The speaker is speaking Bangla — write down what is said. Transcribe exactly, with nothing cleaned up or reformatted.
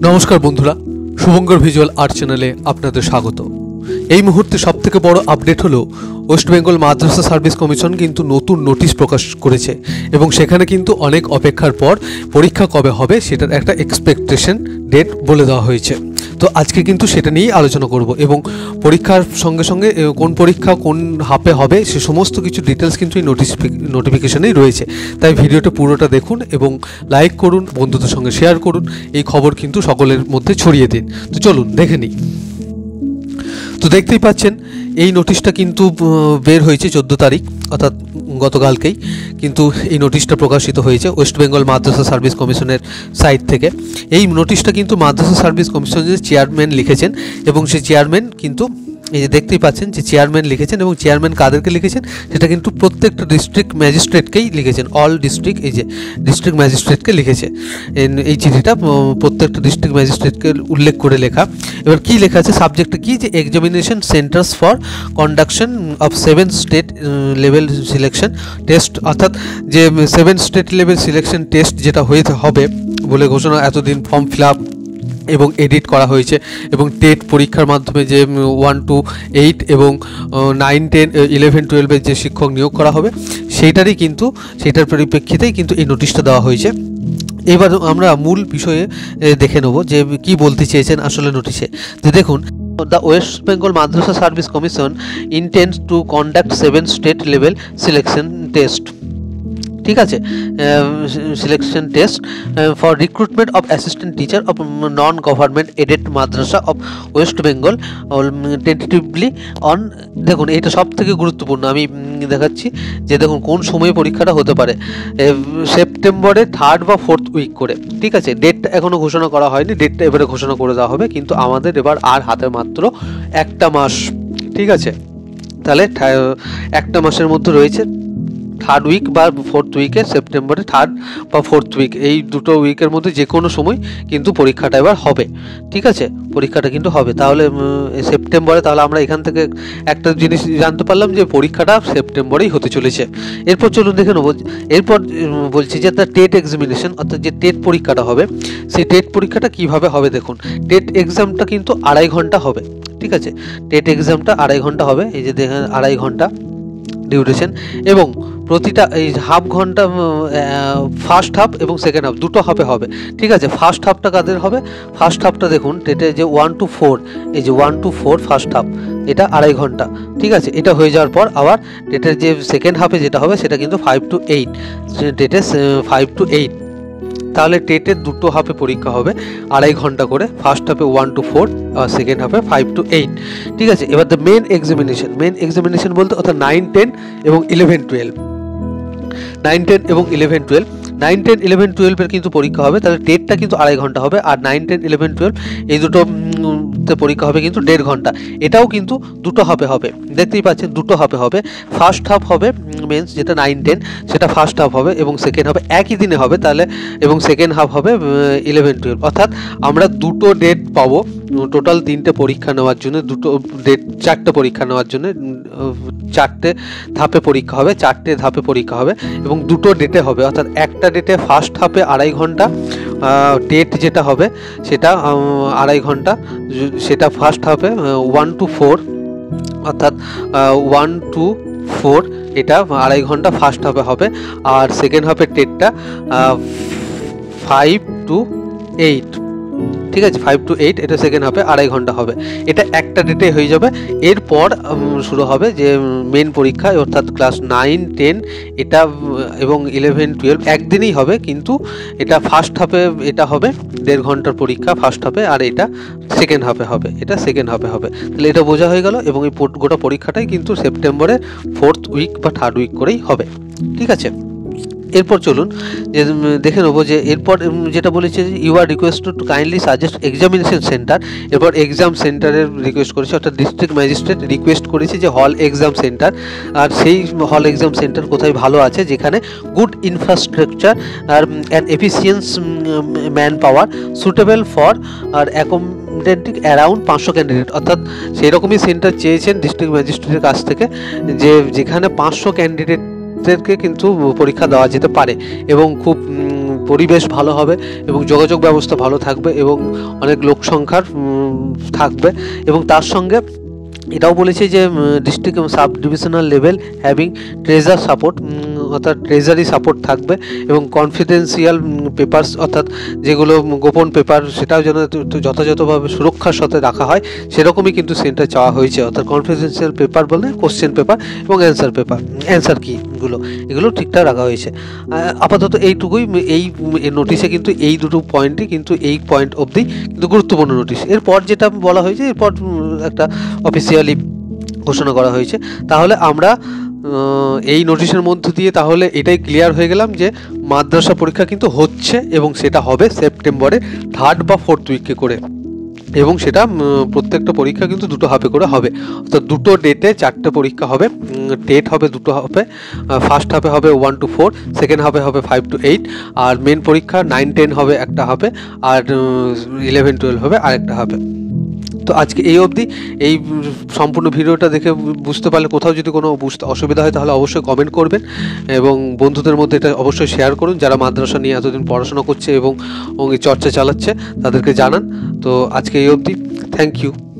নমস্কার বন্ধুরা, শুভঙ্কর ভিজুয়াল আর্ট চ্যানেলে আপনাদের স্বাগত। এই মুহূর্তে সবথেকে বড় আপডেট হলো West Bengal Madrasah Service Commission কিন্তু নতুন নোটিশ প্রকাশ করেছে এবং সেখানে কিন্তু অনেক অপেক্ষার পর পরীক্ষা কবে হবে সেটার একটা এক্সপেকটেশন ডেট বলে দেওয়া হয়েছে। তো আজকে কিন্তু সেটা নিয়েই আলোচনা করব এবং পরীক্ষার সঙ্গে সঙ্গে কোন পরীক্ষা কোন হাপে হবে সে সমস্ত কিছু ডিটেলস কিন্তু এই নোটিস নোটিফিকেশনেই রয়েছে। তাই ভিডিওটা পুরোটা দেখুন এবং লাইক করুন, বন্ধুদের সঙ্গে শেয়ার করুন, এই খবর কিন্তু সকলের মধ্যে ছড়িয়ে দিন। তো চলুন দেখে নিই। তো দেখতেই পাচ্ছেন এই নোটিশটা কিন্তু বের হয়েছে চোদ্দো তারিখ অর্থাৎ গতকালকেই কিন্তু এই নোটিশটা প্রকাশিত হয়েছে ওয়েস্ট বেঙ্গল মাদ্রাসা সার্ভিস কমিশনের সাইট থেকে। এই নোটিশটা কিন্তু মাদ্রাসা সার্ভিস কমিশনের চেয়ারম্যান লিখেছেন এবং সেই চেয়ারম্যান কিন্তু এই যে দেখতেই পাচ্ছেন যে চেয়ারম্যান লিখেছেন এবং চেয়ারম্যান কাদেরকে লিখেছেন সেটা কিন্তু প্রত্যেকটা ডিস্ট্রিক্ট ম্যাজিস্ট্রেটকেই লিখেছেন। অল ডিস্ট্রিক্ট এই যে ডিস্ট্রিক্ট ম্যাজিস্ট্রেটকে লিখেছে এই চিঠিটা, প্রত্যেকটা ডিস্ট্রিক্ট ম্যাজিস্ট্রেটকে উল্লেখ করে লেখা। এবার কী লেখা আছে, সাবজেক্টটা কী, যে examination centres for conduction of seven state level selection test, অর্থাৎ যে seven state level selection test যেটা হয়ে হবে বলে ঘোষণা, এতদিন ফর্ম ফিল আপ এবং এডিট করা হয়েছে এবং টেট পরীক্ষার মাধ্যমে যে ওয়ান টু এইট এবং নাইন টেন ইলেভেন টুয়েলভের যে শিক্ষক নিয়োগ করা হবে সেইটারই কিন্তু সেইটার পরিপ্রেক্ষিতেই কিন্তু এই নোটিশটা দেওয়া হয়েছে। এবার আমরা মূল বিষয়ে দেখে নেব যে কি বলতে চেয়েছেন আসলে নোটিশে। যে দেখুন, The West Bengal Madrasa Service Commission intends to conduct seven state level selection test. ঠিক আছে, selection test for recruitment of assistant teacher of non government aided Madrasah of West Bengal tentatively on, দেখুন এটা সব থেকে গুরুত্বপূর্ণ, আমি দেখাচ্ছি যে দেখুন কোন সময়ে পরীক্ষাটা হতে পারে, সেপ্টেম্বরে থার্ড বা ফোর্থ উইক করে। ঠিক আছে, ডেটটা এখনও ঘোষণা করা হয়নি, ডেটটা এবারে ঘোষণা করে দেওয়া হবে, কিন্তু আমাদের এবার আর হাতে মাত্র একটা মাস। ঠিক আছে, তাহলে একটা মাসের মধ্যে রয়েছে থার্ড উইক বা ফোর্থ উইকে, সেপ্টেম্বরে থার্ড বা ফোর্থ উইক, এই দুটো উইকের মধ্যে যে কোনো সময় কিন্তু পরীক্ষাটা এবার হবে। ঠিক আছে, পরীক্ষাটা কিন্তু হবে। তাহলে সেপ্টেম্বরে, তাহলে আমরা এখান থেকে একটা জিনিস জানতে পারলাম যে পরীক্ষাটা সেপ্টেম্বরেই হতে চলেছে। এরপর চলুন দেখে নেবো, এরপর বলছি যে দ্য টেট এক্সামিনেশন, অর্থাৎ যে টেট পরীক্ষাটা হবে সেই টেট পরীক্ষাটা কিভাবে হবে। দেখুন, টেট এক্সামটা কিন্তু আড়াই ঘন্টা হবে। ঠিক আছে, টেট এক্সামটা আড়াই ঘন্টা হবে, এই যে দেখেন আড়াই ঘন্টা ডিউরেশন, এবং প্রতিটা এই হাফ ঘন্টা ফার্স্ট হাফ এবং সেকেন্ড হাফ দুটো হাফে হবে। ঠিক আছে, ফার্স্ট হাফটা কাদের হবে, ফার্স্ট হাফটা দেখুন টেটে যে ওয়ান টু ফোর, এই যে one to four first half, এটা আড়াই ঘন্টা। ঠিক আছে, এটা হয়ে যাওয়ার পর আবার টেটের যে সেকেন্ড হাফে যেটা হবে সেটা কিন্তু ফাইভ টু এইট, টেটে ফাইভ টু এইট। তাহলে টেটের দুটো হাফে পরীক্ষা হবে আড়াই ঘন্টা করে, ফার্স্ট হাফে ওয়ান টু ফোর আর সেকেন্ড হাফে ফাইভ টু এইট। ঠিক আছে, এবার the main examination, main examination বলতে অর্থাৎ নাইন টেন এবং ইলেভেন টুয়েলভ, নাইন টেন এবং eleven twelve nine ten eleven টুয়েলভের কিন্তু পরীক্ষা হবে। তাহলে টেটটা কিন্তু আড়াই ঘন্টা হবে আর নাইন টেন ইলেভেন টুয়েলভ এই দুটো পরীক্ষা হবে কিন্তু দেড় ঘন্টা। এটাও কিন্তু দুটো হাফে হবে, দেখতেই পাচ্ছেন দুটো হাফে হবে। ফার্স্ট হাফ হবে মেন্স যেটা নাইন টেন সেটা ফার্স্ট হাফ হবে এবং সেকেন্ড হাফে একই দিনে হবে তাহলে, এবং সেকেন্ড হাফ হবে ইলেভেন টুয়েলভ। অর্থাৎ আমরা দুটো ডেট পাবো টোটাল তিনটে পরীক্ষা নেওয়ার জন্য, দুটো ডেট চারটে পরীক্ষা নেওয়ার জন্য, চারটে ধাপে পরীক্ষা হবে, চারটে ধাপে পরীক্ষা হবে এবং দুটো ডেটে হবে। অর্থাৎ একটা ডেটে ফার্স্ট হাফে আড়াই ঘন্টা ডেট যেটা হবে সেটা আড়াই ঘন্টা, সেটা ফার্স্ট হাফে ওয়ান টু ফোর, অর্থাৎ ওয়ান টু ফোর এটা আড়াই ঘন্টা ফার্স্ট হাফে হবে, আর সেকেন্ড হাফের ডেটটা ফাইভ টু এইট। ঠিক আছে, ফাইভ টু এইট এটা সেকেন্ড হাফে আড়াই ঘন্টা হবে, এটা একটা ডেটে হয়ে যাবে। এরপর শুরু হবে যে মেন পরীক্ষা, অর্থাৎ ক্লাস নাইন টেন এটা এবং ইলেভেন টুয়েলভ একদিনই হবে, কিন্তু এটা ফার্স্ট হাফে এটা হবে দেড় ঘন্টার পরীক্ষা ফার্স্ট হাফে, আর এটা সেকেন্ড হাফে হবে, এটা সেকেন্ড হাফে হবে। তাহলে এটা বোঝা হয়ে গেল, এবং এই গোটা পরীক্ষাটাই কিন্তু সেপ্টেম্বরের ফোর্থ উইক বা থার্ড উইক করেই হবে। ঠিক আছে, এরপর চলুন যে দেখে নেবো যে এরপর যেটা বলেছে you are requested to kindly suggest examination centre. এরপর এক্সাম সেন্টারের রিকোয়েস্ট করেছে, অর্থাৎ ডিস্ট্রিক্ট ম্যাজিস্ট্রেট রিকোয়েস্ট করেছে যে হল এক্সাম সেন্টার, আর সেই হল এক্সাম সেন্টার কোথায় ভালো আছে যেখানে গুড ইনফ্রাস্ট্রাকচার আর and efficient man power suitable for আর অ্যাকোমোডেটিং অ্যারাউন্ড পাঁচশো ক্যান্ডিডেট। অর্থাৎ সেই রকমই সেন্টার চেয়েছেন ডিস্ট্রিক্ট ম্যাজিস্ট্রেটের কাছ থেকে, যে যেখানে পাঁচশো ক্যান্ডিডেট ছাত্রছাত্রীদেরকে কিন্তু পরীক্ষা দেওয়া যেতে পারে এবং খুব পরিবেশ ভালো হবে এবং যোগাযোগ ব্যবস্থা ভালো থাকবে এবং অনেক লোক সংখ্যার থাকবে এবং তার সঙ্গে এটাও বলেছে যে ডিস্ট্রিক্ট এবং sub divisional level having treasure support অর্থাৎ ট্রেজারি সাপোর্ট থাকবে এবং কনফিডেন্সিয়াল পেপারস অর্থাৎ যেগুলো গোপন পেপার সেটাও যেন যথাযথভাবে সুরক্ষার সাথে রাখা হয় সেরকমই কিন্তু সেন্টার চাওয়া হয়েছে। অর্থাৎ কনফিডেন্সিয়াল পেপার বলে কোশ্চেন পেপার এবং অ্যান্সার পেপার অ্যান্সার কিগুলো এগুলো ঠিকঠাক রাখা হয়েছে। আপাতত এইটুকুই এই নোটিশে কিন্তু এই দুটো পয়েন্টই কিন্তু এই পয়েন্ট অবধি কিন্তু গুরুত্বপূর্ণ নোটিশ। এরপর যেটা বলা হয়েছে এরপর একটা অফিসিয়ালি ঘোষণা করা হয়েছে। তাহলে আমরা এই নোটিশের মধ্য দিয়ে তাহলে এটাই ক্লিয়ার হয়ে গেলাম যে মাদ্রাসা পরীক্ষা কিন্তু হচ্ছে এবং সেটা হবে সেপ্টেম্বরে থার্ড বা ফোর্থ উইকে করে এবং সেটা প্রত্যেকটা পরীক্ষা কিন্তু দুটো হাফে করে হবে। অর্থাৎ দুটো ডেটে চারটে পরীক্ষা হবে। টেট হবে দুটো হবে, ফার্স্ট হাফে হবে ওয়ান টু ফোর, সেকেন্ড হাফে হবে ফাইভ টু এইট, আর মেন পরীক্ষা নাইন টেন হবে একটা হাফে, আর ইলেভেন টুয়েলভ হবে আরেকটা হাফে। তো আজকে এই অবধি। এই সম্পূর্ণ ভিডিওটা দেখে বুঝতে পারলে কোথাও যদি কোনো বুঝতে অসুবিধা হয় তাহলে অবশ্যই কমেন্ট করবেন এবং বন্ধুদের মধ্যে এটা অবশ্যই শেয়ার করুন যারা মাদ্রাসা নিয়ে এতদিন পড়াশোনা করছে এবং চর্চা চালাচ্ছে তাদেরকে জানান। তো আজকে এই অবধি, থ্যাংক ইউ।